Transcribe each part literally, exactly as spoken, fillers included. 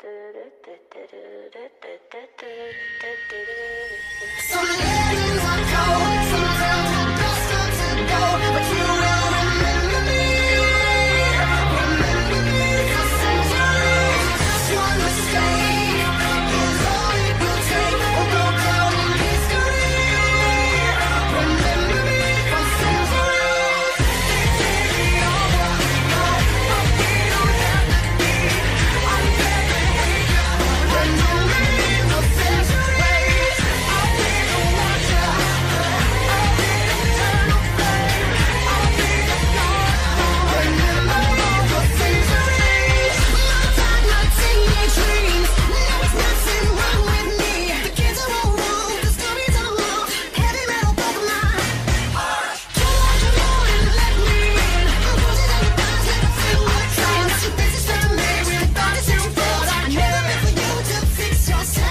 Some legends are told, some tales will best not to go, but you will remember me, remember me for centuries. Just one mistake is all it will take, or go down in history. Remember me for centuries. Remember me for centuries. I'll be the watcher. I'll be the eternal flame. I'll be the god. Remember me for centuries. My time, my teenage dreams. Now it's nothing wrong with me. The kids are all wrong. The stories are long. Heavy metal broke my heart. Don't want you more and let me in. Roses and goodbyes, let the fingerprints. This is for me. With bodies and thoughts. I never meant for you to fix yourself.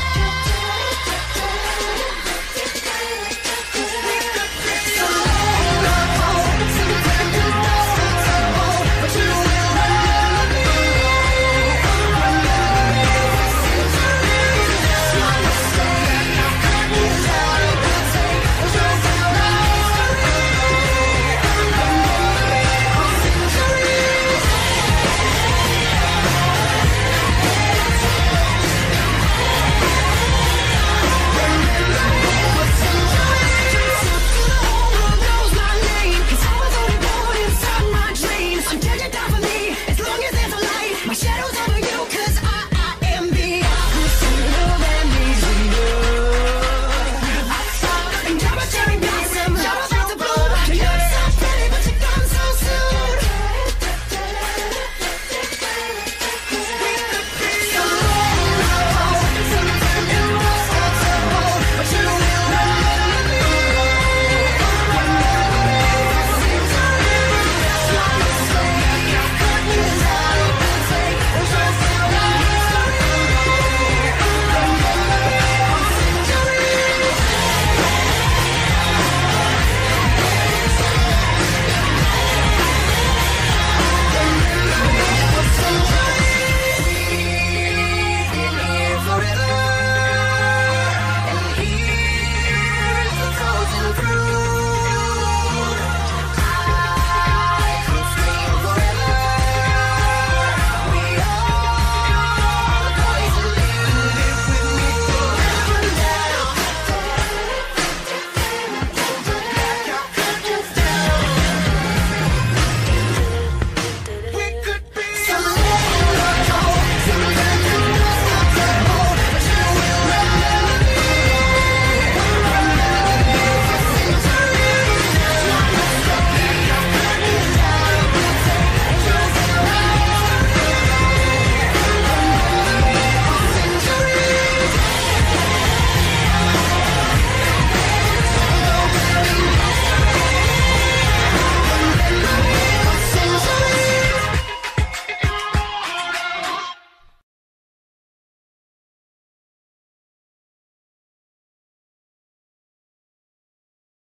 My shadow's over you.